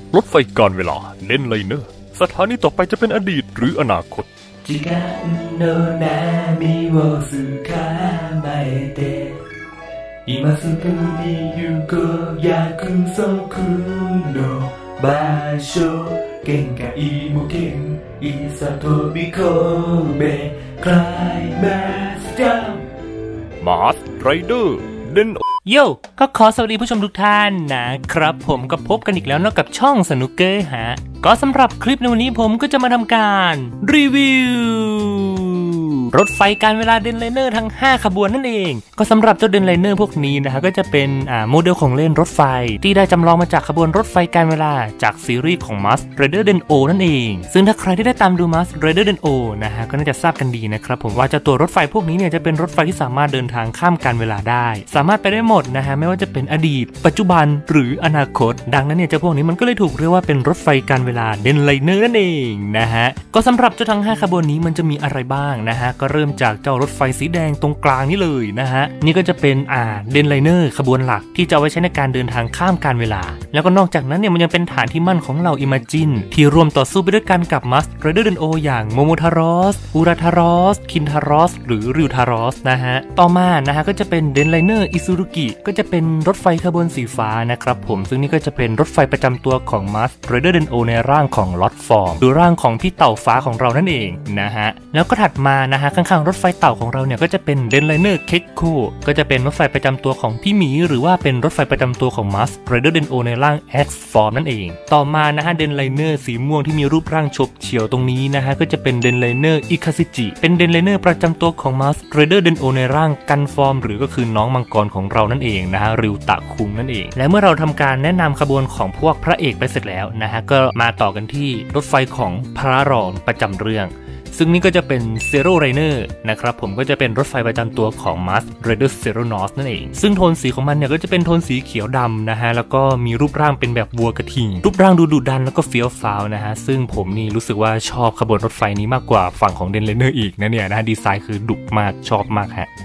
รถไฟการเวลาเล่นเลยเนอะสถานีต่อไปจะเป็นอดีตหรืออนาคต時間の波を捕まえて今すぐに行こう約束の場所限界無限いざ飛び込めクライマックスダウンมาสไรเดอร์เล่นโย่ก็ขอสวัสดีผู้ชมทุกท่านนะครับผมก็พบกันอีกแล้วนะกับช่องสนุกเกอร์ฮะก็สำหรับคลิปในวันนี้ผมก็จะมาทำการรีวิวรถไฟการเวลาเดนไลเนอร์ทั้ง5ขบวนนั่นเองก็สำหรับเจ้าเดนไลเนอร์พวกนี้นะฮะก็จะเป็นโมเดลของเล่นรถไฟที่ได้จำลองมาจากขบวนรถไฟการเวลาจากซีรีส์ของ Mask Rider Den-O นั่นเองซึ่งถ้าใครที่ได้ตามดู Mask Rider Den-O นะฮะก็น่าจะทราบกันดีนะครับผมว่าเจ้าตัวรถไฟพวกนี้เนี่ยจะเป็นรถไฟที่สามารถเดินทางข้ามการเวลาได้สามารถไปได้หมดนะฮะไม่ว่าจะเป็นอดีตปัจจุบันหรืออนาคตดังนั้นเนี่ยเจ้าพวกนี้มันก็เลยถูกเรียกว่าเป็นรถไฟการเวลาเดนไลเนอร์นั่นเองนะฮะก็สำหรับเจ้าทั้ง5ขบวนนี้มันจะมีอะไรบ้างนะฮะก็เริ่มจากเจ้ารถไฟสีแดงตรงกลางนี่เลยนะฮะนี่ก็จะเป็นเดนไลเนอร์ขบวนหลักที่จะเอาไว้ใช้ในการเดินทางข้ามการเวลาแล้วก็นอกจากนั้นเนี่ยมันยังเป็นฐานที่มั่นของเหล่าอิมาจินที่รวมต่อสู้ไปด้วยกันกับมัสไรเดอร์เดนโออย่างโมโมทารอสอูราทารอสคินทารอสหรือริวทารอสนะฮะต่อมานะฮะก็จะเป็นเดนไลเนอร์อิซูรุกิก็จะเป็นรถไฟขบวนสีฟ้านะครับผมซึ่งนี่ก็จะเป็นรถไฟประจำตัวของมัสไรเดอร์เดนโอในร่างของล็อตฟอร์มหรือร่างของพี่เต่าฟ้าของเรานั่นเองนะฮะแล้วก็ถัดมานะฮะข้างๆรถไฟเต่าของเราเนี่ยก็จะเป็นเดนไลเนอร์เคโคก็จะเป็นรถไฟประจำตัวของพี่หมีหรือว่าเป็นรถไฟประจำตัวของมัสไรเดอร์เดนโอในร่าง X Form นั่นเองต่อมานะฮะเดนไลเนอร์สีม่วงที่มีรูปร่างฉบเฉี่ยวตรงนี้นะฮะก็จะเป็นเดนไลเนอร์อิคาซิจิเป็นเดนไลเนอร์ประจำตัวของมัสไรเดอร์เดนโอในร่างกันฟอร์มหรือก็คือน้องมังกรของเรานั่นเองนะฮะริวตะคุงนั่นเองและเมื่อเราทำการแนะนำขบวนของพวกพระเอกไปเสร็จแล้วนะฮะก็มาต่อกันที่รถไฟของพระรองประจำเรื่องซึ่งนี่ก็จะเป็น Zero Rainer นะครับผมก็จะเป็นรถไฟประจำตัวของ Mask Rider Zero North นั่นเองซึ่งโทนสีของมันเนี่ยก็จะเป็นโทนสีเขียวดำนะฮะแล้วก็มีรูปร่างเป็นแบบวัวกระทิงรูปร่างดูดุดันแล้วก็เฟี้ยวฟ้าวนะฮะซึ่งผมนี่รู้สึกว่าชอบขบวนรถไฟนี้มากกว่าฝั่งของ Den Rainer อีกนะเนี่ยนะดีไซน์คือดุมากชอบมากฮะ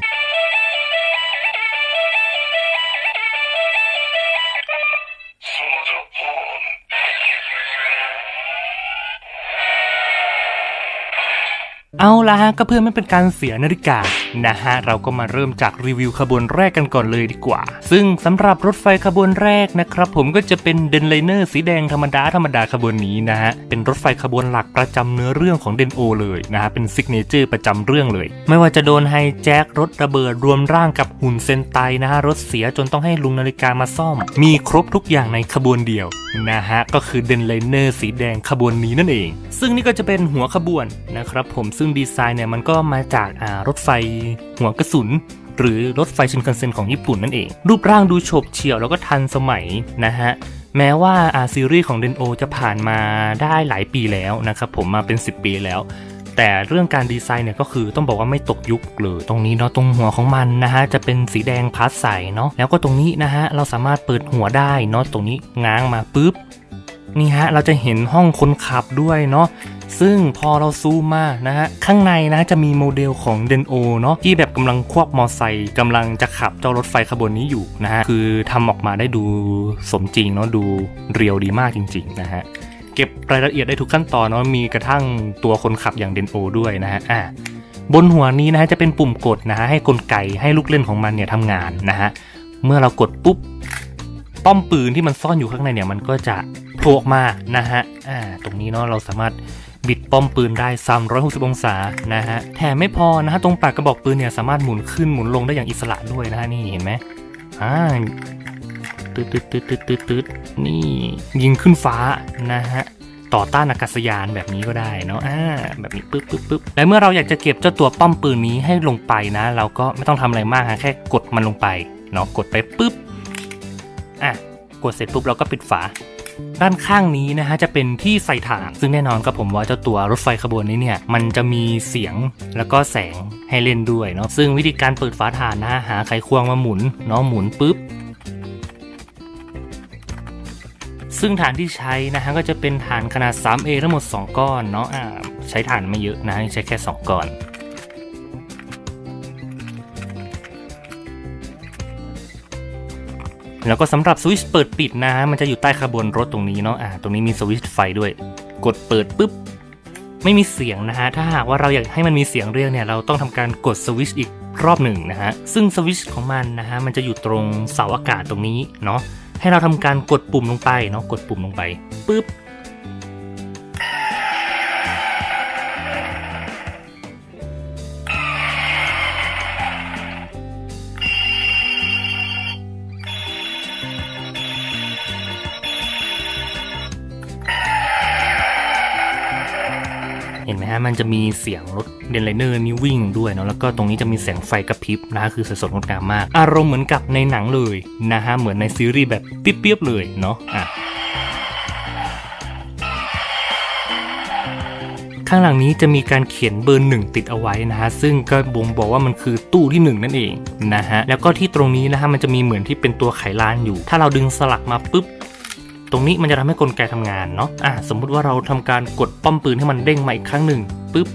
เอาละฮะก็เพื่อไม่เป็นการเสียนาฬิกานะฮะเราก็มาเริ่มจากรีวิวขบวนแรกกันก่อนเลยดีกว่าซึ่งสำหรับรถไฟขบวนแรกนะครับผมก็จะเป็นเดนไลเนอร์สีแดงธรรมดาขบวนนี้นะฮะเป็นรถไฟขบวนหลักประจำเนื้อเรื่องของเดนโอเลยนะฮะเป็นซิกเนเจอร์ประจำเรื่องเลยไม่ว่าจะโดนไฮแจ็ครถระเบิดรวมร่างกับหุ่นเซนไตนะฮะรถเสียจนต้องให้ลุงนาฬิกามาซ่อมมีครบทุกอย่างในขบวนเดียวนะฮะก็คือเดนไลเนอร์สีแดงขบวนนี้นั่นเองซึ่งนี่ก็จะเป็นหัวขบวนนะครับผมซึ่งดีไซน์เนี่ยมันก็มาจากรถไฟหัวกระสุนหรือรถไฟชินคันเซ็นของญี่ปุ่นนั่นเองรูปร่างดูโฉบเฉี่ยวแล้วก็ทันสมัยนะฮะแม้ว่าซีรีส์ของ Den-O จะผ่านมาได้หลายปีแล้วนะครับผมมาเป็น10 ปีแล้วแต่เรื่องการดีไซน์เนี่ยก็คือต้องบอกว่าไม่ตกยุคเลยตรงนี้เนาะตรงหัวของมันนะฮะจะเป็นสีแดงพาสใสเนาะแล้วก็ตรงนี้นะฮะเราสามารถเปิดหัวได้เนาะตรงนี้ง้างมาปุ๊บนี่ฮะเราจะเห็นห้องคนขับด้วยเนาะซึ่งพอเราซูมมานะฮะข้างในนะจะมีโมเดลของ Den-O เนาะที่แบบกำลังควบมอไซค์กำลังจะขับเจ้ารถไฟขบวนนี้อยู่นะฮะคือทำออกมาได้ดูสมจริงเนาะดูเรียลดีมากจริงๆนะฮะเก็บรายละเอียดได้ทุกขั้นตอนเนาะมีกระทั่งตัวคนขับอย่าง Den-O ด้วยนะฮะบนหัวนี้นะฮะจะเป็นปุ่มกดนะฮะให้กลไกให้ลูกเล่นของมันเนี่ยทำงานนะฮะเมื่อเรากดปุ๊บป้อมปืนที่มันซ่อนอยู่ข้างในเนี่ยมันก็จะโผล่ออกมานะฮะตรงนี้เนาะเราสามารถบิดป้อมปืนได้360องศานะฮะแถมไม่พอนะฮะตรงปากกระบอกปืนเนี่ยสามารถหมุนขึ้นหมุนลงได้อย่างอิสระด้วยนะฮะนี่เห็นไหมตืดนี่ยิงขึ้นฟ้านะฮะต่อต้านอากาศยานแบบนี้ก็ได้เนาะแบบนี้ปึ๊บและเมื่อเราอยากจะเก็บเจ้าตัวป้อมปืนนี้ให้ลงไปนะเราก็ไม่ต้องทำอะไรมากฮะแค่กดมันลงไปเนาะกดไปปึ๊บกดเสร็จปุ๊บเราก็ปิดฝาด้านข้างนี้นะฮะจะเป็นที่ใส่ถ่านซึ่งแน่นอนก็ผมว่าเจ้าตัวรถไฟขบวนนี้เนี่ยมันจะมีเสียงแล้วก็แสงให้เล่นด้วยเนาะซึ่งวิธีการเปิดฝาถ่านนะฮะหาไขควงมาหมุนเนาะหมุนปุ๊บซึ่งถ่านที่ใช้นะฮะก็จะเป็นถ่านขนาด 3A ทั้งหมด2ก้อนเนาะใช้ถ่านไม่เยอะนะใช้แค่2ก้อนแล้วก็สำหรับสวิตช์เปิดปิดนะฮะมันจะอยู่ใต้ขบวนรถตรงนี้เนาะตรงนี้มีสวิตช์ไฟด้วยกดเปิดปุ๊บไม่มีเสียงนะฮะถ้าหากว่าเราอยากให้มันมีเสียงเรียกเนี่ยเราต้องทำการกดสวิตช์อีกรอบหนึ่งนะฮะซึ่งสวิตช์ของมันนะฮะมันจะอยู่ตรงเสาอากาศตรงนี้เนาะให้เราทำการกดปุ่มลงไปเนาะกดปุ่มลงไปปุ๊บเห็นไหมฮะมันจะมีเสียงรถเดนไลเนอร์นี่วิ่งด้วยเนาะแล้วก็ตรงนี้จะมีแสงไฟกระพริบนะคือสดงดงามมากอารมณ์เหมือนกับในหนังเลยนะฮะเหมือนในซีรีส์แบบเปียบๆเลยเนาะข้างหลังนี้จะมีการเขียนเบอร์1ติดเอาไว้นะฮะซึ่งก็บ่งบอกว่ามันคือตู้ที่1นั่นเองนะฮะแล้วก็ที่ตรงนี้นะฮะมันจะมีเหมือนที่เป็นตัวไขลานอยู่ถ้าเราดึงสลักมาปุ๊บตรงนี้มันจะทำให้กลไกทำงานเนาะสมมุติว่าเราทำการกดป้อมปืนให้มันเด้งมาอีกครั้งหนึ่งปุ๊บ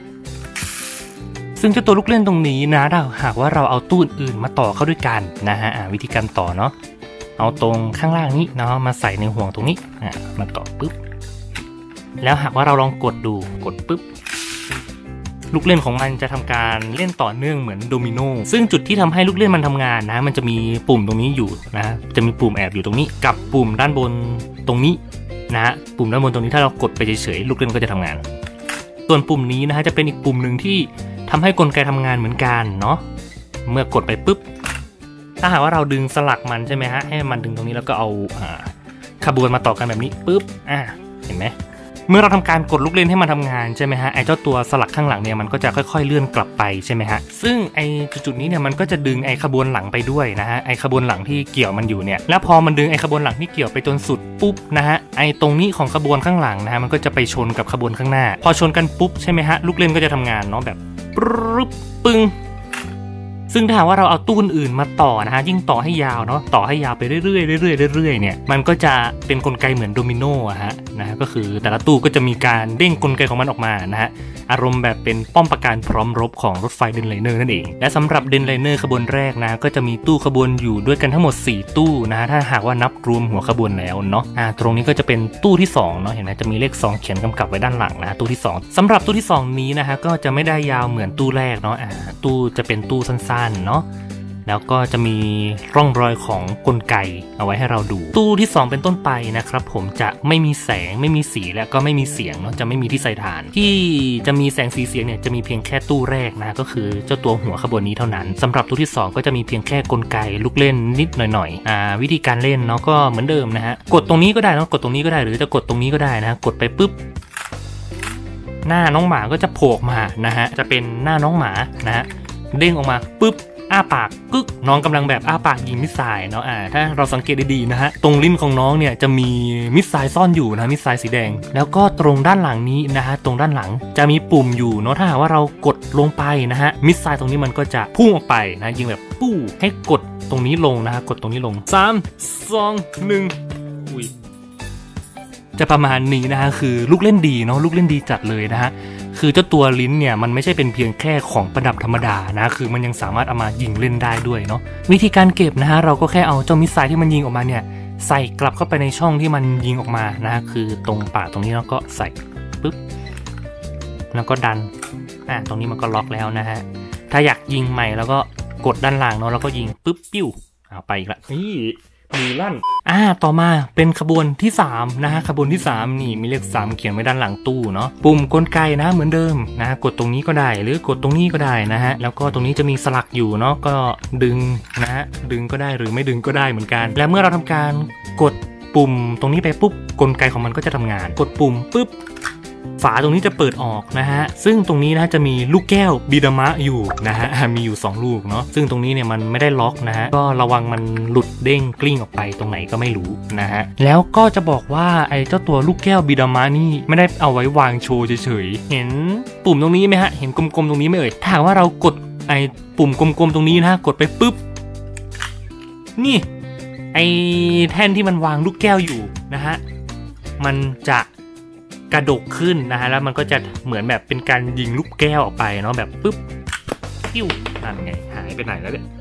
ซึ่งเจ้าตัวลูกเล่นตรงนี้นะถ้าหากว่าเราเอาตู้อื่นมาต่อเข้าด้วยกันนะฮะวิธีการต่อเนาะเอาตรงข้างล่างนี้เนาะมาใส่ในห่วงตรงนี้มาต่อปุ๊บแล้วหากว่าเราลองกดดูกดปุ๊บลูกเล่นของมันจะทำการเล่นต่อเนื่องเหมือนโดมิโนซึ่งจุดที่ทำให้ลูกเล่นมันทำงานนะมันจะมีปุ่มตรงนี้อยู่นะจะมีปุ่มแอบอยู่ตรงนี้กับปุ่มด้านบนตรงนี้นะฮะปุ่มด้านบนตรงนี้ถ้าเรากดไปเฉยๆลูกเล่นก็จะทำงานส่วนปุ่มนี้นะฮะจะเป็นอีกปุ่มหนึ่งที่ทำให้กลไกทำงานเหมือนกันเนาะเมื่อกดไปปุ๊บถ้าหากว่าเราดึงสลักมันใช่ไหมฮะให้มันดึงตรงนี้แล้วก็เอาขบวนมาต่อกันแบบนี้ปุ๊บเห็นไหมเมื่อเราทำการกดลูกเล่นให้มันทำงานใช่ไหมฮะไอ้เจ้าตัวสลักข้างหลังเนี่ยมันก็จะค่อยๆเลื่อนกลับไปใช่ไหมฮะซึ่งไอ้จุดนี้เนี่ยมันก็จะดึงไอ้ขบวนหลังไปด้วยนะฮะไอ้ขบวนหลังที่เกี่ยวมันอยู่เนี่ยแล้วพอมันดึงไอ้ขบวนหลังที่เกี่ยวไปจนสุดปุ๊บนะฮะไอ้ตรงนี้ของขบวนข้างหลังนะฮะมันก็จะไปชนกับขบวนข้างหน้าพอชนกันปุ๊บใช่ไหมฮะลูกเล่นก็จะทำงานเนาะแบบปึ๊บปึ้งซึ่งถ้าว่าเราเอาตู้อื่นมาต่อนะฮะยิ่งต่อให้ยาวเนาะต่อให้ยาวไปเรื่อยๆเนี่ยมันก็จะเป็นกลไกเหมือนโดมิโนอะฮะนะก็คือแต่ละตู้ก็จะมีการเด้งกลไกของมันออกมานะฮะอารมณ์แบบเป็นป้อมปราการพร้อมรบของรถไฟเดนไลเนอร์นั่นเองและสำหรับเดนไลเนอร์ขบวนแรกนะก็จะมีตู้ขบวนอยู่ด้วยกันทั้งหมด4ตู้นะฮะถ้าหากว่านับรวมหัวขบวนแล้วเนาะตรงนี้ก็จะเป็นตู้ที่2เนาะเห็นไหมจะมีเลข2เขียนกำกับไว้ด้านหลังนะตู้ที่2สำหรับตู้ที่2นี้นะฮะก็จะไม่ได้ยาวเหมือนตู้แรกเนาะตู้จะเป็นตู้สั้นๆเนาะแล้วก็จะมีร่องรอยของกลไกเอาไว้ให้เราดูตู้ที่2เป็นต้นไปนะครับผมจะไม่มีแสงไม่มีสีและก็ไม่มีเสียงเนาะจะไม่มีที่ใส่ฐานที่จะมีแสงสีเสียงเนี่ยจะมีเพียงแค่ตู้แรกนะก็คือเจ้าตัวหัวขบวนนี้เท่านั้นสำหรับตู้ที่2ก็จะมีเพียงแค่กลไกลูกเล่นนิดหน่อยวิธีการเล่นเนาะก็เหมือนเดิมนะฮะกดตรงนี้ก็ได้เนาะกดตรงนี้ก็ได้หรือจะกดตรงนี้ก็ได้นะกดไปปุ๊บหน้าน้องหมาก็จะโผล่มานะฮะจะเป็นหน้าน้องหมานะฮะเด้งออกมาปุ๊บอ้าปากกึกน้องกำลังแบบอ้าปากยิงมิสไซล์เนาะถ้าเราสังเกตดีๆนะฮะตรงลิ้นของน้องเนี่ยจะมีมิสไซล์ซ่อนอยู่นะมิสไซล์สีแดงแล้วก็ตรงด้านหลังนี้นะฮะตรงด้านหลังจะมีปุ่มอยู่เนาะถ้าหากว่าเรากดลงไปนะฮะมิสไซล์ตรงนี้มันก็จะพุ่งออกไปนะยิงแบบปู้ให้กดตรงนี้ลงนะฮะกดตรงนี้ลง3 2 1อุ้ยจะประมาณนี้นะฮะคือลูกเล่นดีเนาะลูกเล่นดีจัดเลยนะฮะคือเจ้าตัวลิ้นเนี่ยมันไม่ใช่เป็นเพียงแค่ของประดับธรรมดานะคือมันยังสามารถเอามายิงเล่นได้ด้วยเนาะวิธีการเก็บนะฮะเราก็แค่เอาเจ้ามิสไซล์ที่มันยิงออกมาเนี่ยใส่กลับเข้าไปในช่องที่มันยิงออกมานะคือตรงปากตรงนี้แล้วก็ใส่ปึ๊บแล้วก็ดันตรงนี้มันก็ล็อกแล้วนะฮะถ้าอยากยิงใหม่แล้วก็กดด้านล่างเนาะแล้วก็ยิงปึ๊บปิ้วเอาไปอีกละนี่มีลั่นต่อมาเป็นขบวนที่3นะฮะขบวนที่3นี่มีเลข3เขียนไว้ด้านหลังตู้เนาะปุ่มกลไกนะเหมือนเดิมนะกดตรงนี้ก็ได้หรือกดตรงนี้ก็ได้นะฮะแล้วก็ตรงนี้จะมีสลักอยู่เนาะก็ดึงนะฮะดึงก็ได้หรือไม่ดึงก็ได้เหมือนกันและเมื่อเราทำการกดปุ่มตรงนี้ไปปุ๊บกลไกของมันก็จะทำงานกดปุ่มปุ๊บฝาตรงนี้จะเปิดออกนะฮะซึ่งตรงนี้นะจะมีลูกแก้วบิดามะอยู่นะฮะมีอยู่2ลูกเนาะซึ่งตรงนี้เนี่ยมันไม่ได้ล็อกนะฮะก็ระวังมันหลุดเด้งกลิ้งออกไปตรงไหนก็ไม่รู้นะฮะแล้วก็จะบอกว่าไอ้เจ้าตัวลูกแก้วบิดามะนี่ไม่ได้เอาไว้วางโชว์เฉยๆเห็นปุ่มตรงนี้ไหมฮะเห็นกลมๆตรงนี้ไหมเอ่ยถ้าว่าเรากดไอ้ปุ่มกลมๆตรงนี้นะกดไปปุ๊บนี่ไอ้แท่นที่มันวางลูกแก้วอยู่นะฮะมันจะกระดกขึ้นนะฮะแล้วมันก็จะเหมือนแบบเป็นการยิงลูกแก้วออกไปเนาะแบบปุ๊บปิ้วนั่นไงหายไปไหนแล้วเนี่ย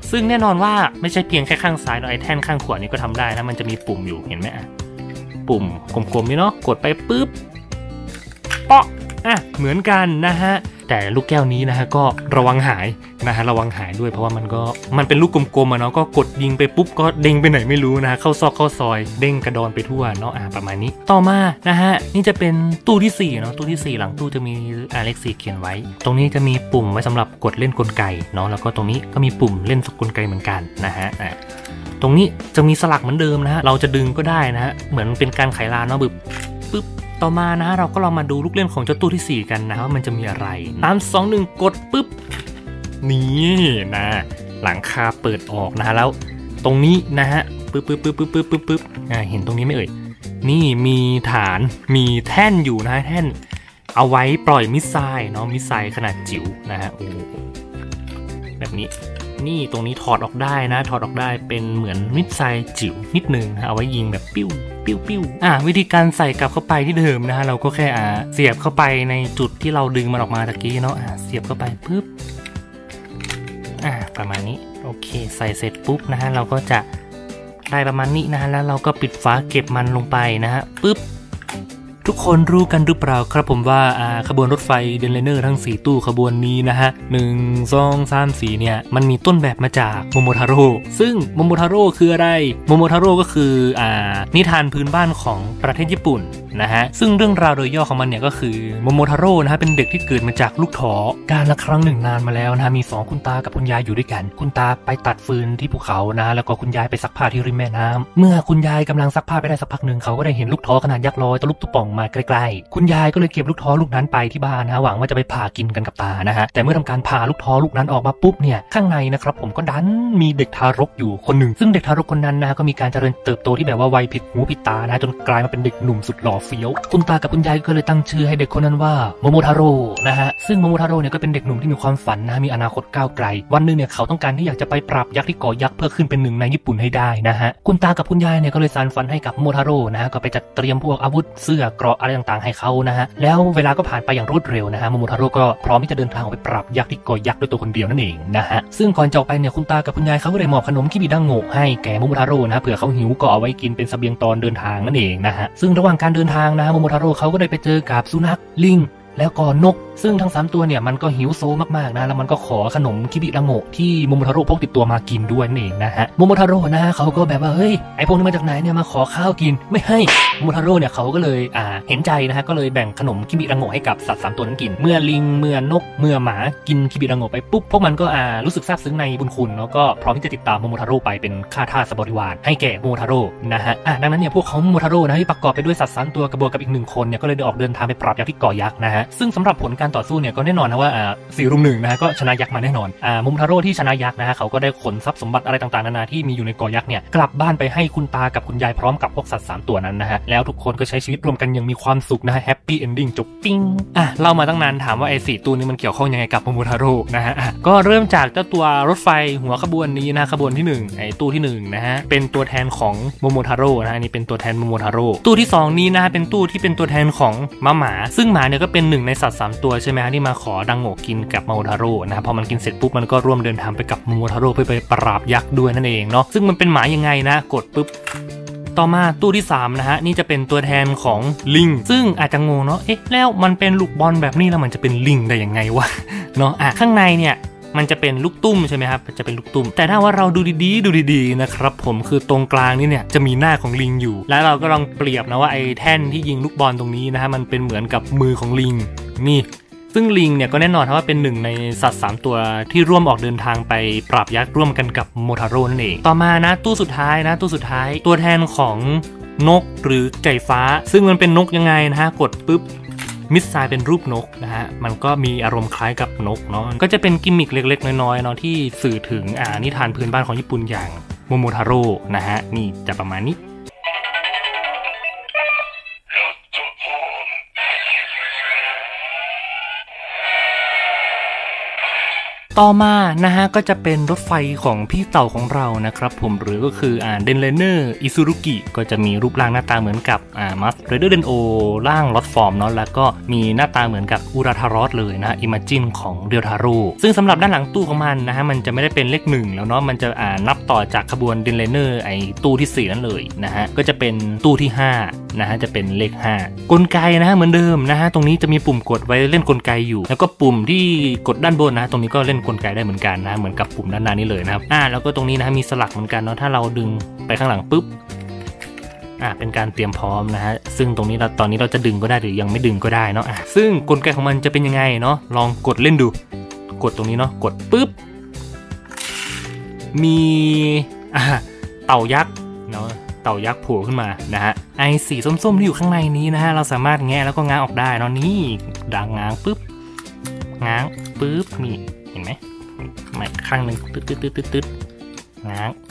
ซึ่งแน่นอนว่าไม่ใช่เพียงแค่ข้างซ้ายไอ้แท่นข้างขวานี้ก็ทำได้นะมันจะมีปุ่มอยู่เห็นไหมปุ่มกลมๆนี่เนาะกดไปปุ๊บเปาะเหมือนกันนะฮะแต่ลูกแก้วนี้นะฮะก็ระวังหายนะฮะระวังหายด้วยเพราะว่ามันเป็นลูกกลมๆเนาะก็กดยิงไปปุ๊บก็เด้งไปไหนไม่รู้นะฮะเข้าซอกเข้าซอยเด้งกระดอนไปทั่วเนาะประมาณนี้ต่อมานะฮะนี่จะเป็นตู้ที่4เนาะตู้ที่4หลังตู้จะมีเลข4เขียนไว้ตรงนี้จะมีปุ่มไว้สำหรับกดเล่นกลไกเนาะแล้วก็ตรงนี้ก็มีปุ่มเล่นกลไกเหมือนกันนะฮะตรงนี้จะมีสลักเหมือนเดิมนะฮะเราจะดึงก็ได้นะฮะเหมือนเป็นการไขลานเนาะปึ๊บต่อมานะเราก็ลองมาดูลูกเล่นของเจ้าตู้ที่4กันนะว่ามันจะมีอะไร3 2 1กดปึ๊บนี่นะหลังคาเปิดออกนะฮะแล้วตรงนี้นะฮะปึ๊บเห็นตรงนี้ไหมเอ่ยนี่มีฐานมีแท่นอยู่นะแท่นเอาไว้ปล่อยมิสไซล์เนาะมิสไซล์ขนาดจิ๋วนะฮะโอ้แบบนี้นี่ตรงนี้ถอดออกได้นะถอดออกได้เป็นเหมือนมิสไซล์จิ๋วนิดนึงนะเอาไว้ยิงแบบปิ้ววิธีการใส่กลับเข้าไปที่เดิมนะฮะเราก็แค่เสียบเข้าไปในจุดที่เราดึงมันออกมาตะกี้เนาะเสียบเข้าไปปึ๊บประมาณนี้โอเคใส่เสร็จปุ๊บนะฮะเราก็จะได้ประมาณนี้นะฮะแล้วเราก็ปิดฝาเก็บมันลงไปนะฮะปึ๊บทุกคนรู้กันหรือเปล่าครับผมว่าขบวนรถไฟเดนไลเนอร์ทั้ง4ตู้ขบวนนี้นะฮะ1 2 3 4เนี่ยมันมีต้นแบบมาจากโมโมทาโร่ซึ่งโมโมทาโร่คืออะไรโมโมทาโร่ก็คือนิทานพื้นบ้านของประเทศญี่ปุ่นนะฮะซึ่งเรื่องราวโดยย่อของมันเนี่ยก็คือโมโมทาโร่นะฮะเป็นเด็กที่เกิดมาจากลูกท้อการละครั้งหนึ่งนานมาแล้วนะฮะมี2คุณตากับคุณยายอยู่ด้วยกันคุณตาไปตัดฟืนที่ภูเขานะแล้วก็คุณยายไปซักผ้าที่ริมแม่น้ำเมื่อคุณยายกำลังซักผ้าไปได้สักพักหนึ่งเขาก็ได้เห็นลูกท้อขนาดยักษ์ลอยตะลุกตุป่องมาใกล้ๆคุณยายก็เลยเก็บลูกท้อลูกนั้นไปที่บ้านนะหวังว่าจะไปผ่ากินกันกับตานะฮะแต่เมื่อทำการผ่าลูกท้อลูกนั้นออกมาปุ๊บเนี่ยข้างในนะครับผมก็ดันมีเด็กทารกอยู่คนหนึ่งซึ่งเด็กทารกคนนั้นนะก็มีการเจริญเติบโตที่แบบว่าวัยผิดหูผิดตานะจนกลายมาเป็นเด็กหนุ่มสุดหล่อเฟี้ยวคุณตากับคุณยายก็เลยตั้งชื่อให้เด็กคนนั้นว่าโมโมทาโร่นะฮะซึ่งโมโมทาโร่เนี่ยก็เป็นเด็กหนุ่มที่มีความฝันนะมีอนาคตก้าวไกลวันนึงเนี่ยเขาต้องการที่อยากจะไปปราบยักษ์ที่ก่อยักษ์เพื่อขึ้นเป็นหนึ่งในญี่ปุ่นให้ได้นะฮะคุณตากับคุณยายเนี่ยก็เลยสานฝันให้กับโมโมทาโร่นะฮะก็ไปจัดเตรียมพวกอาวุธเสื้อเกราะอะไรต่างๆให้เขานะฮะแล้วเวลาก็ผ่านไปอย่างรวดเร็วนะฮะโมโมทาโร่ก็พร้อมที่จะเดินทางออกไปปราบยักษ์ที่ก่อยักษ์ด้วยตัวคนเดียวนั่นเองนะฮะซึ่งก่อนจะออกไปเนี่ยคุณตากับคุณยายเขาก็ได้มอบขนมคิบิดังโงะให้แก่โมโมทาโร่นะเผื่อเขาหิวก็เอาไว้กินเป็นเสบียงตอนเดินทางนั่นเองนะฮะซึ่งระหว่างการเดินทางนะโมโมทาโร่เขาก็ได้ไปเจอกับสุนัขลิงแล้วก็นกซึ่งทั้ง3ตัวเนี่ยมันก็หิวโซมากๆนะแล้วมันก็ขอขนมคิบิดังโงะที่โมโมทาโร่พกติดตัวมากินด้วยนั่นเองนะฮะโมโมทาโร่นะเขาก็แบบว่าเฮ้ยไอพวกนี้มาจากไหนเนี่ยมาขอข้าวกินไม่ให้โมโมทาโร่เนี่ยเขาก็เลยเห็นใจนะฮะก็เลยแบ่งขนมคิบิดังโงะให้กับสัตว์3ตัวนั้นกินเมื่อลิงเมื่อนกเมื่อหมากินคิบิดังโงะไปปุ๊บพวกมันก็รู้สึกซาบซึ้งในบุญคุณแล้วก็พร้อมที่จะติดตามโมโมทาโร่ไปเป็นข้าทาสบริวารให้แก่โมโมทาโร่นะฮะดังนั้นเนี่ยพวกเขาโมโมทาโร่นะที่ประกอบไปด้วยสัตว์3ตัวกระบวกกับอีก1คนเนี่ยก็เลยได้ออกเดินทางไปปราบยักษ์ที่ก่อยักษ์นะฮะซึ่งสำหรับผลการต่อสู้เนี่ยก็แน่นอนนะว่า4 รุม 1นะฮะก็ชนะยักษ์มาแน่นอนโมโมทาโร่ที่ชนะยักษ์นะฮะเขาก็ได้ขนทรัพย์สมบัติอะไรต่างๆนานาที่มีอยู่ในก่อยักษ์เนี่ยกลับบ้านไปให้คุณตากับคุณยายพร้อมกับพวกสัตว์3ตัวนั้นนะฮะแล้วทุกคนก็ใช้ชีวิตร่วมกันอย่างมีความสุขนะฮะแฮปปี้เอนดิ้งจบปิ้งเล่ามาตั้งนานถามว่าไอ้4ตัวนี้มันเกี่ยวข้องยังไงกับโมโมทาโร่นะฮะก็เริ่มจากเจ้าตัวรถไฟหัวขบวนนี้นะขบวนที่1ไอ้ตู้ที่1นะฮะเป็นตัวแทนของโมโมทาโร่นะฮะนี่เป็นตัวแทนโมโมทาโร่ตู้ที่2นี้นะฮะเป็นตู้ที่เป็นตัวแทนของหมาซึ่งหมาเนี่ยก็เป็น1ในสัตว์3ตัวใช่ไหมฮะที่มาขอดังโงกินกับโมโมทาโร่นะพอมันกินเสร็จปุ๊บมันก็ร่วมเดินทางไปกับโมโมทาโร่เพื่อไปปราบยักษ์ด้วยนั่นเองเนาะซึ่งมันเป็นหมายังไงนะกดปุ๊บต่อมาตู้ที่3นะฮะนี่จะเป็นตัวแทนของลิงซึ่งอาจจะงงเนาะแล้วมันเป็นลูกบอลแบบนี้แล้วมันจะเป็นลิงได้ยังไงวะเนาะข้างในเนี่ยมันจะเป็นลูกตุ้มใช่ไหมครับจะเป็นลูกตุ้มแต่ถ้าว่าเราดูดีๆนะครับผมคือตรงกลางนี่เนี่ยจะมีหน้าของลิงอยู่แล้วเราก็ลองเปรียบนะว่าไอ้แท่นที่ยิงลูกบอลตรงนี้นะฮะมันเป็นเหมือนกับมือของลิงนี่ซึ่งลิงเนี่ยก็แน่นอนว่าเป็น1ในสัตว์3ตัวที่ร่วมออกเดินทางไปปราบยักษ์ร่วมกันกับโมทาโร่นั่นเองต่อมานะตู้สุดท้ายตัวแทนของนกหรือไก่ฟ้าซึ่งมันเป็นนกยังไงนะฮะกดปุ๊บมิสไซล์เป็นรูปนกนะฮะมันก็มีอารมณ์คล้ายกับนกเนาะก็จะเป็นกิมมิคเล็กๆน้อยๆเนาะที่สื่อถึงนิทานพื้นบ้านของญี่ปุ่นอย่างโมโมทาโร่นะฮะนี่จะประมาณนี้ตต่อมานะฮะก็จะเป็นรถไฟของพี่เต่าของเรานะครับผมหรือก็คือเดนเลเนอร์อิซูรุกิก็จะมีรูปร่างหน้าตาเหมือนกับมัสเรเดอร์เดนโอร่างรถฟอร์มเนาะแล้วก็มีหน้าตาเหมือนกับอุราทารอสเลยนะอิมาจินของเรียวทารุซึ่งสำหรับด้านหลังตู้ของมันนะฮะมันจะไม่ได้เป็นเลข1แล้วเนาะมันจะนับต่อจากขบวนเดนเลเนอร์ไอตู้ที่4นั่นเลยนะฮะก็จะเป็นตู้ที่5นะฮะจะเป็นเลข5กลไกนะฮะเหมือนเดิมนะฮะตรงนี้จะมีปุ่มกดไว้เล่นกลไกอยู่แล้วก็ปุ่มที่กดด้านบนนะตรงนี้ก็เล่นกลไกได้เหมือนกันนะเหมือนกับปุ่มด้านหน้านี้เลยนะครับแล้วก็ตรงนี้นะมีสลักเหมือนกันเนาะถ้าเราดึงไปข้างหลังปุ๊บเป็นการเตรียมพร้อมนะฮะซึ่งตรงนี้ตอนนี้เราจะดึงก็ได้หรือยังไม่ดึงก็ได้เนาะซึ่งกลไกของมันจะเป็นยังไงเนาะลองกดเล่นดูกดตรงนี้เนาะกดปุ๊บมีเต่ายักษ์เนาะเต่ายักษ์โผล่ขึ้นมานะฮะไอสีส้มๆที่อยู่ข้างในนี้นะฮะเราสามารถแงะแล้วก็ง้างออกได้เนาะนี่ดังง้างปุ๊บง้างปุ๊บนี่เห็นไหมไม่ข้างหนึ่งตึ๊ดง้าง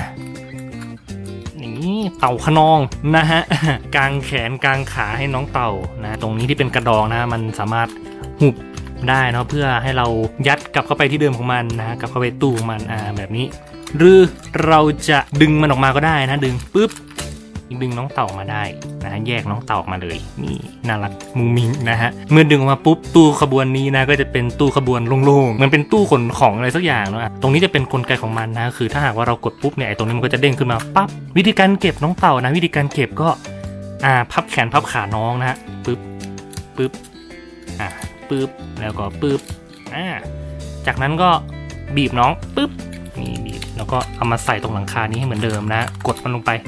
นี่เต่าขนองนะฮะกางแขนกางขาให้น้องเต่านะตรงนี้ที่เป็นกระดองนะมันสามารถหุบได้เนาะเพื่อให้เรายัดกลับเข้าไปที่เดิมของมันนะกลับเข้าไปตู้ของมันแบบนี้หรือเราจะดึงมันออกมาก็ได้นะดึงปุ๊บดึงน้องเต่ามาได้นะแยกน้องเต่าออกมาเลยนี่น่ารักมุ้งมิ้งนะฮะเมื่อดึงออกมาปุ๊บตู้ขบวนนี้นะก็จะเป็นตู้ขบวนโล่งๆมันเป็นตู้ขนของอะไรสักอย่างเนาะตรงนี้จะเป็นกลไกของมันนะคือถ้าหากว่าเรากดปุ๊บเนี่ยไอ้ตรงนี้มันก็จะเด้งขึ้นมาปั๊บวิธีการเก็บน้องเต่านะวิธีการเก็บก็พับแขนพับขาน้องนะฮะปุ๊บปุ๊บปุ๊บแล้วก็ปุ๊บจากนั้นก็บีบน้องปุ๊บนี่บีบแล้วก็เอามาใส่ตรงหลังคานี้ให้เหมือนเดิมนะกดมันลงไป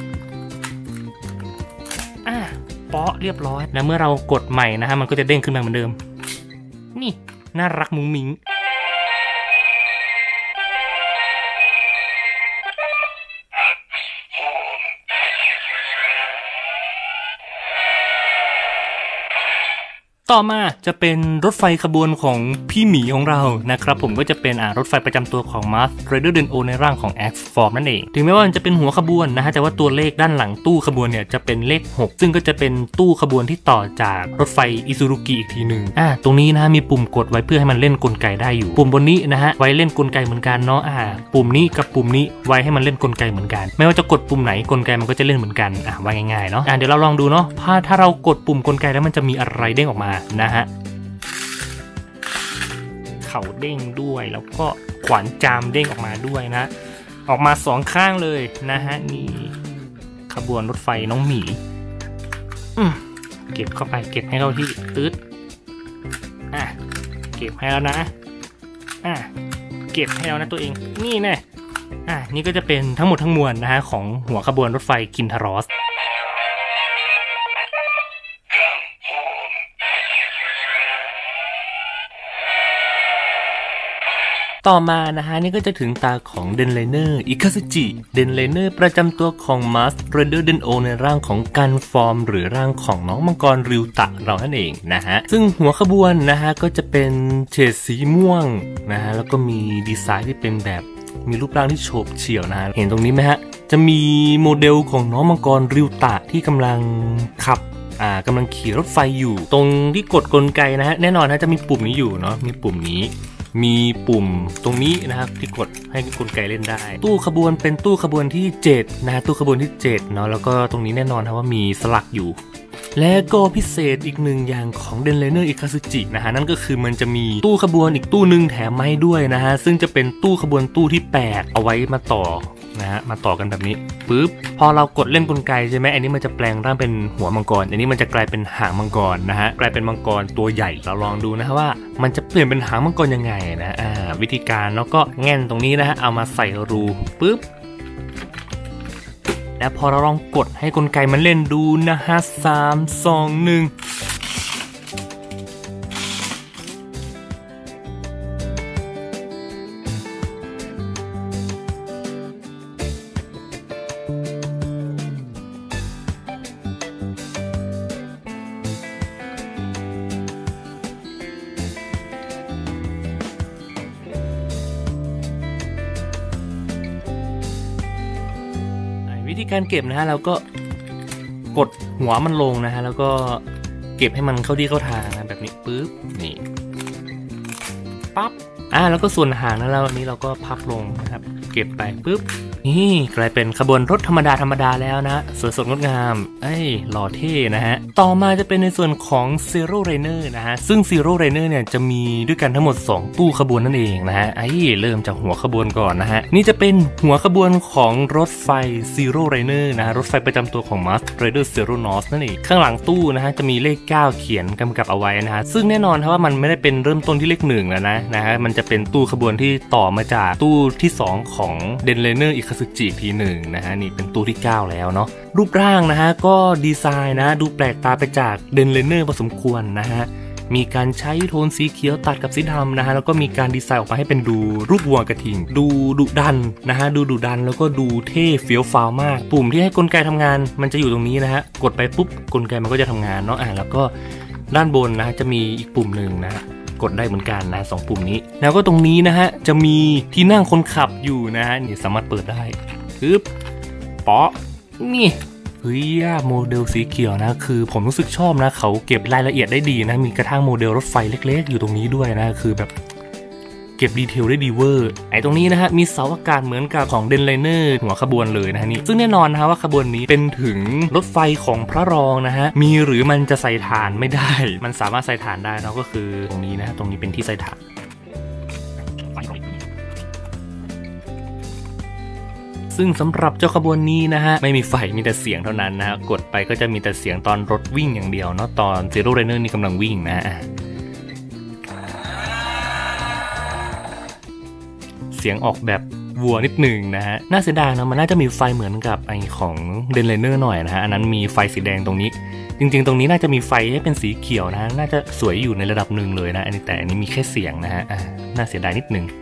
เปาะเรียบร้อยแล้วเมื่อเรากดใหม่นะฮะมันก็จะเด้งขึ้นมาเหมือนเดิมนี่น่ารักมุ้งมิ้งต่อมาจะเป็นรถไฟขบวนของพี่หมีของเรานะครับผมก็จะเป็นรถไฟประจำตัวของมัสเรเดอร์เดนโอในร่างของ X Form นั่นเองถึงแม้ว่ามันจะเป็นหัวขบวนนะฮะแต่ว่าตัวเลขด้านหลังตู้ขบวนเนี่ยจะเป็นเลข6ซึ่งก็จะเป็นตู้ขบวนที่ต่อจากรถไฟอิซูรุกิอีกทีหนึ่งตรงนี้นะมีปุ่มกดไว้เพื่อให้มันเล่นกลไกได้อยู่ปุ่มบนนี้นะฮะไว้เล่นกลไกเหมือนกันเนาะปุ่มนี้กับปุ่มนี้ไว้ให้มันเล่นกลไกเหมือนกันไม่ว่าจะกดปุ่มไหนกลไกมันก็จะเล่นเหมือนกันว่าง่ายๆเนาะเดี๋ยวเราลองดูเนาะถ้าเรากดปุ่มกลไกแล้วมันจะมีอะไรเด้งออกมานะฮะเขาเด้งด้วยแล้วก็ขวานจามเด้งออกมาด้วยนะออกมา2ข้างเลยนะฮะนี่ขบวนรถไฟน้องหมีเก็บเข้าไปเก็บให้เข้าที่ตืดเก็บให้แล้วนะเก็บให้แล้วนะตัวเองนี่แน่นี่ก็จะเป็นทั้งหมดทั้งมวลนะฮะของหัวขบวนรถไฟคินทารอสต่อมานะฮะนี่ก็จะถึงตาของเดนเลเนอร์อิคาซึจิเดนเลเนอร์ประจำตัวของมัสเรเดอร์เดนโอในร่างของกันฟอร์มหรือร่างของน้องมังกรริวตะเรานั่นเองนะฮะซึ่งหัวขบวนนะฮะก็จะเป็นเฉดสีม่วงนะฮะแล้วก็มีดีไซน์ที่เป็นแบบมีรูปร่างที่โฉบเฉี่ยวนะฮะเห็นตรงนี้ไหมฮะจะมีโมเดลของน้องมังกรริวตะที่กำลังขับกำลังขี่รถไฟอยู่ตรงที่กดกลไกนะฮะแน่นอนนะจะมีปุ่มนี้อยู่เนาะมีปุ่มนี้มีปุ่มตรงนี้นะครับที่กดให้กลไกเล่นได้ตู้ขบวนเป็นตู้ขบวนที่7นะตู้ขบวนที่7เนาะแล้วก็ตรงนี้แน่นอนครับว่ามีสลักอยู่และก็พิเศษอีกหนึ่งอย่างของเดนเลเนอร์อิคาซึจินะฮะนั่นก็คือมันจะมีตู้ขบวนอีกตู้นึงแถมมาให้ด้วยนะฮะซึ่งจะเป็นตู้ขบวนตู้ที่8เอาไว้มาต่อนะฮะมาต่อกันแบบนี้ปุ๊บพอเรากดเล่นกลไกใช่ไหมอันนี้มันจะแปลงร่างเป็นหัวมังกรอันนี้มันจะกลายเป็นหางมังกรนะฮะกลายเป็นมังกรตัวใหญ่เราลองดูนะฮะว่ามันจะเปลี่ยนเป็นหางมังกรยังไงนะวิธีการแล้วก็แง่นตรงนี้นะฮะเอามาใส่รูปุ๊บแล้วพอเราลองกดให้กลไกมันเล่นดูนะฮะ3 2 1วิธีการเก็บนะฮะเราก็กดหัวมันลงนะฮะแล้วก็เก็บให้มันเข้าที่เข้าทางนะแบบนี้ปุ๊บนี่ปั๊บแล้วก็ส่วนหางนะแล้วนี้เราก็พับลงนะครับเก็บไปปุ๊บนี่กลายเป็นขบวนรถธรรมดาแล้วนะสวยสดงดงามหล่อเท่นะฮะต่อมาจะเป็นในส่วนของ Zero Runner นะฮะซึ่ง Zero Runner เนี่ยจะมีด้วยกันทั้งหมด2ตู้ขบวนนั่นเองนะฮะเริ่มจากหัวขบวนก่อนนะฮะนี่จะเป็นหัวขบวนของรถไฟ Zero Runner นะฮะรถไฟประจำตัวของ Mask Rider Zero North นั่นเองข้างหลังตู้นะฮะจะมีเลข9เขียนกำกับเอาไว้นะฮะซึ่งแน่นอนว่ามันไม่ได้เป็นเริ่มต้นที่เลข1แล้วนะฮะมันจะเป็นตู้ขบวนที่ต่อมาจากตู้ที่2ของ Denliner Ikazuchi ทีหนึ่งนะฮะนี่เป็นตู้ที่9แล้วเนาะรูปร่างนะฮะก็ดีไซน์นะดูแปลกตาไปจาก Denliner พอสมควรนะฮะมีการใช้โทนสีเขียวตัดกับสีดำนะฮะแล้วก็มีการดีไซน์ออกมาให้เป็นดูรูปวัวกระทิงดูดุดันนะฮะดูดุดันแล้วก็ดูเท่เฟี้ยวฟ้าวมากปุ่มที่ให้กลไกทำงานมันจะอยู่ตรงนี้นะฮะกดไปปุ๊บกลไกมันก็จะทำงานเนาะแล้วก็ด้านบนนะจะมีอีกปุ่มหนึ่งนะกดได้เหมือนกันนะ2ปุ่มนี้แล้วก็ตรงนี้นะฮะจะมีที่นั่งคนขับอยู่นะฮะนี่สามารถเปิดได้ปึ๊บเปาะนี่เฮ้ยโมเดลสีเขียวนะคือผมรู้สึกชอบนะเขาเก็บรายละเอียดได้ดีนะมีกระทั่งโมเดลรถไฟเล็กๆอยู่ตรงนี้ด้วยนะคือแบบเก็บดีเทลได้ดีเวอร์ตรงนี้นะฮะมีเสาอากาศเหมือนกับของ Denliner หัวขบวนเลยนะฮะนี่ซึ่งแน่นอนนะฮะว่าขบวนนี้เป็นถึงรถไฟของพระรองนะฮะมีหรือมันจะใส่ถ่านไม่ได้มันสามารถใส่ถ่านได้นะก็คือตรงนี้นะฮะตรงนี้เป็นที่ใส่ถ่านซึ่งสำหรับเจ้าขบวนนี้นะฮะไม่มีไฟมีแต่เสียงเท่านั้นนะฮะกดไปก็จะมีแต่เสียงตอนรถวิ่งอย่างเดียวเนาะตอน Zero Runner นี่กำลังวิ่งนะเสียงออกแบบวัวนิดหนึ่งนะฮะน่าเสียดายนะมันน่าจะมีไฟเหมือนกับไอของ Denliner หน่อยนะฮะอันนั้นมีไฟสีแดงตรงนี้จริงๆตรงนี้น่าจะมีไฟให้เป็นสีเขียวนะฮะน่าจะสวยอยู่ในระดับหนึ่งเลยนะแต่อันนี้มีแค่เสียงนะฮะน่าเสียดายนิดหนึ่ง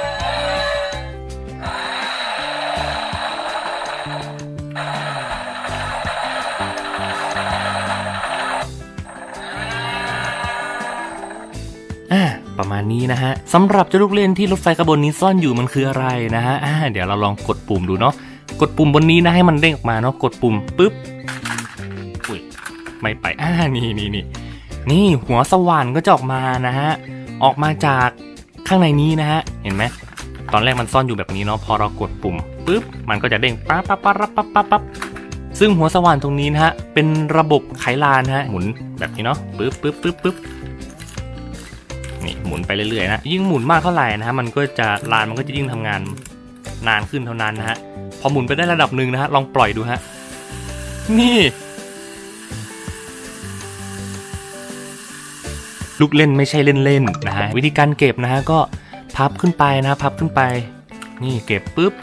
ประมาณนี้นะฮะสำหรับเจ้าลูกเล่นที่รถไฟขบวนนี้ซ่อนอยู่มันคืออะไรนะฮะเดี๋ยวเราลองกดปุ่มดูเนาะกดปุ่มบนนี้นะให้มันเด้งออกมาเนาะกดปุ่มปึ๊บอุ้ยไม่ไปนี่หัวสว่านก็จะออกมานะฮะออกมาจากข้างในนี้นะฮะเห็นไหมตอนแรกมันซ่อนอยู่แบบนี้เนาะพอเรากดปุ่มปึ๊บมันก็จะเด้งปั๊บซึ่งหัวสว่านตรงนี้นะฮะเป็นระบบไขลานฮะหมุนแบบนี้เนาะปึ๊บนี่หมุนไปเรื่อยๆนะยิ่งหมุนมากเท่าไหร่นะฮะมันก็จะลานมันก็จะยิ่งทำงานนานขึ้นเท่านั้นนะฮะพอหมุนไปได้ระดับหนึ่งนะฮะลองปล่อยดูฮะนี่ลูกเล่นไม่ใช่เล่นๆนะฮะวิธีการเก็บนะฮะก็พับขึ้นไปนะพับขึ้นไปนี่เก็บปุ๊บ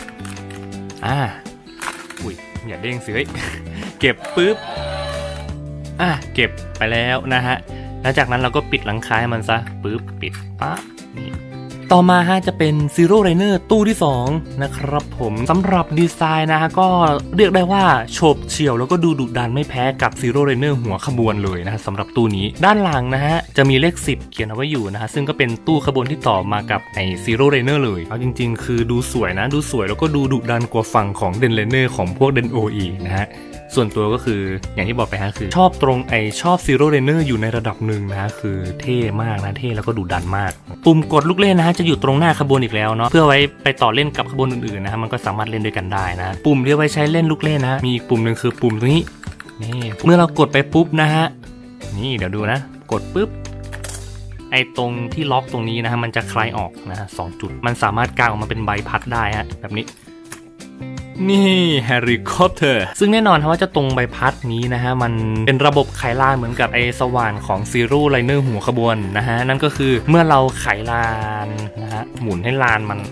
อุ้ยอย่าเด้งสิเฮ้ยเก็บปุ๊บเก็บไปแล้วนะฮะแล้วจากนั้นเราก็ปิดหลังคาให้มันซะปึ๊บปิดปั๊บนี่ต่อมาจะเป็น Zero Runner ตู้ที่2นะครับผมสำหรับดีไซน์นะฮะก็เรียกได้ว่าโฉบเฉี่ยวแล้วก็ดูดุดันไม่แพ้กับ Zero Runner หัวขบวนเลยนะสำหรับตู้นี้ด้านหลังนะฮะจะมีเลข10เขียนเอาไว้อยู่นะฮะซึ่งก็เป็นตู้ขบวนที่ต่อมากับไอ้ Zero Runner เลยเอาจริงๆคือดูสวยนะดูสวยแล้วก็ดูดุดันกว่าฝั่งของ Denliner ของพวก Denno อีกนะฮะส่วนตัวก็คืออย่างที่บอกไปฮะคือชอบตรงชอบ Zero Runner อยู่ในระดับหนึ่งนะคือเท่มากนะเท่แล้วก็ดุดันมากปุ่มกดลูกเล่นนะฮะจะอยู่ตรงหน้าขบวนอีกแล้วเนาะเพื่อไว้ไปต่อเล่นกับขบวนอื่นๆนะฮะมันก็สามารถเล่นด้วยกันได้นะปุ่มที่ไว้ใช้เล่นลูกเล่นนะมีอีกปุ่มหนึ่งคือปุ่มตรงนี้นี่เมื่อเรากดไปปุ๊บนะฮะนี่เดี๋ยวดูนะกดปุ๊บตรงที่ล็อกตรงนี้นะฮะมันจะคลายออกนะฮะ2จุดมันสามารถกางออกมาเป็นใบพัดได้ฮะแบบนี้นี่แฮร์รี่คอปเตอร์ซึ่งแน่นอนว่าจะตรงใบพัดนี้นะฮะมันเป็นระบบไขลานเหมือนกับสว่านของ Zero Runner หัวขบวนนะฮะนั่นก็คือเมื่อเราไขลานนะฮะหมุนให้ลานมัน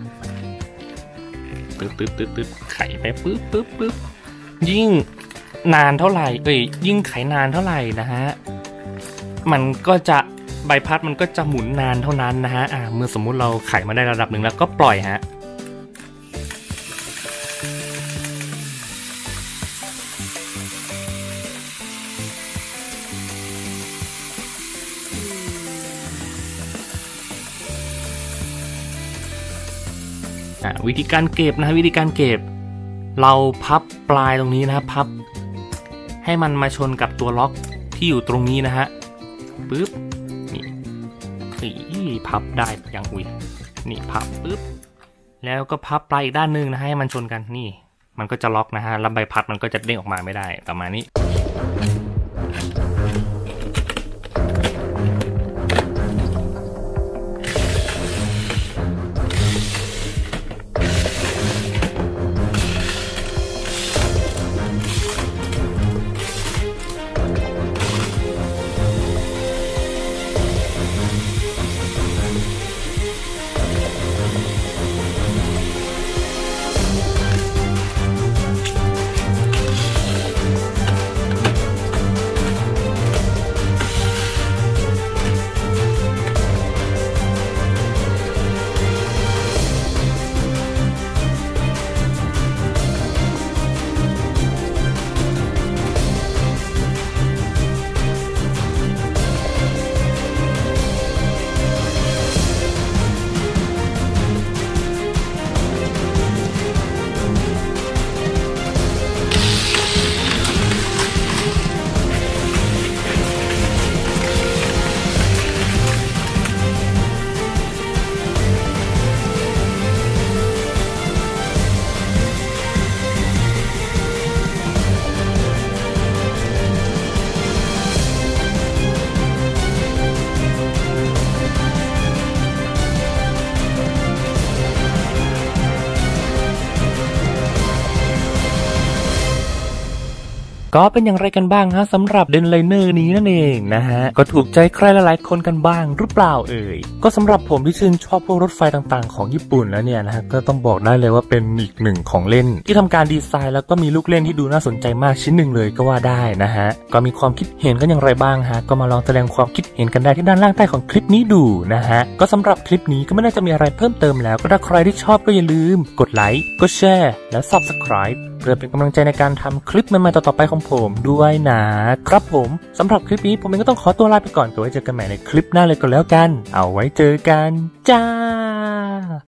ตึ๊ดไขไปปึ๊บยิ่งนานเท่าไหร่ยิ่งไขนานเท่าไหร่นะฮะมันก็จะใบพัดมันก็จะหมุนนานเท่านั้นนะฮะเมื่อสมมุติเราไขมาได้ระดับหนึ่งแล้วก็ปล่อยฮะวิธีการเก็บนะวิธีการเก็บเราพับปลายตรงนี้นะพับให้มันมาชนกับตัวล็อกที่อยู่ตรงนี้นะฮะปึ๊บนี่พับได้ยังอุ้ยนี่พับปึ๊บแล้วก็พับปลายอีกด้านนึงนะให้มันชนกันนี่มันก็จะล็อกนะฮะแล้วใบพัดมันก็จะเด้งออกมาไม่ได้ประมาณนี้ก็เป็นอย่างไรกันบ้างฮะสำหรับเดนไลเนอร์นี้นั่นเองนะฮะก็ถูกใจใครหลายๆคนกันบ้างหรือเปล่าเอ่ยก็สำหรับผมที่ชื่นชอบพวกรถไฟต่างๆของญี่ปุ่นแล้วเนี่ยนะฮะก็ต้องบอกได้เลยว่าเป็นอีกหนึ่งของเล่นที่ทำการดีไซน์แล้วก็มีลูกเล่นที่ดูน่าสนใจมากชิ้นหนึ่งเลยก็ว่าได้นะฮะก็มีความคิดเห็นกันอย่างไรบ้างฮะก็มาลองแสดงความคิดเห็นกันได้ที่ด้านล่างใต้ของคลิปนี้ดูนะฮะก็สำหรับคลิปนี้ก็ไม่น่าจะมีอะไรเพิ่มเติมแล้วก็ถ้าใครที่ชอบก็อย่าลืมกดไลค์กดแชร์และ Subscribeเพื่อเป็นกำลังใจในการทำคลิปใหม่ๆต่อๆไปของผมด้วยนะครับผมสำหรับคลิปนี้ผมเองก็ต้องขอตัวลาไปก่อนตัวไว้เจอกันใหม่ในคลิปหน้าเลยก็แล้วกันเอาไว้เจอกันจ้า